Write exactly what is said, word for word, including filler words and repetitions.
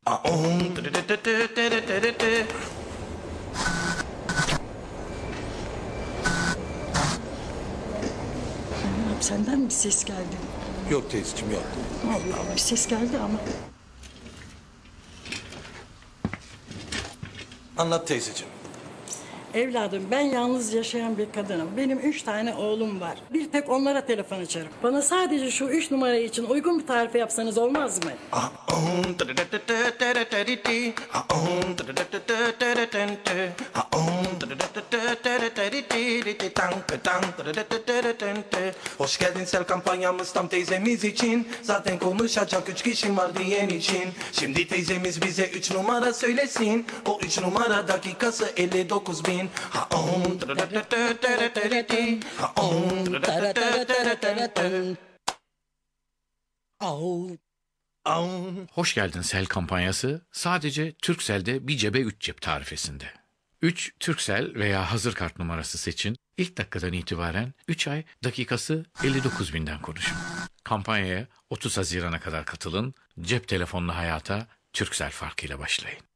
Senden mi bir ses geldi? Yok teyzeciğim yok. Allah Allah bir ses geldi ama. Anlat teyzeciğim. Evladım ben yalnız yaşayan bir kadınım. Benim üç tane oğlum var. Bir tek onlara telefon açarım. Bana sadece şu üç numara için uygun bir tarife yapsanız olmaz mı? Hoş geldin sel kampanyamız tam teyzemiz için. Zaten konuşacak üç kişim var diyen için. Şimdi teyzemiz bize üç numara söylesin. O üç numara dakikası elli dokuz bin. Ha on. Ha on. Hoş geldin Sel kampanyası sadece Turkcell'de bir cebe üç cep tarifesinde. üç Turkcell veya hazır kart numarası seçin. İlk dakikadan itibaren üç ay dakikası elli dokuz binden konuşun. Kampanyaya otuz Haziran'a kadar katılın. Cep telefonlu hayata Turkcell farkıyla başlayın.